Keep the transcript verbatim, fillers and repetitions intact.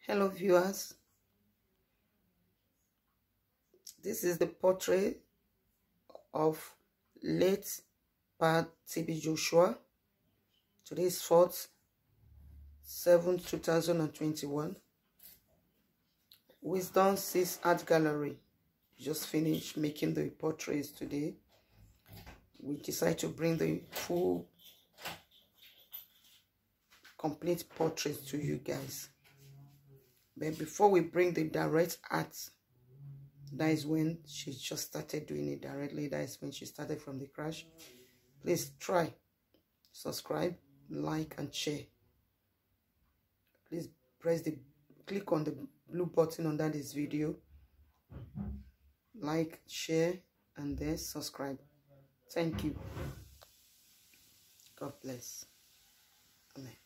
Hello viewers, this is the portrait of late Pa T B Joshua. Today is fourth seventh two thousand twenty-one. Wisdom Six Art Gallery just finished making the portraits today. We decided to bring the full complete portraits to you guys. But before we bring the direct art, that is when she just started doing it directly. That is when she started from the crash. Please try, subscribe, like, and share. Please press the, click on the blue button under this video. Like, share, and then subscribe. Thank you. God bless. Amen.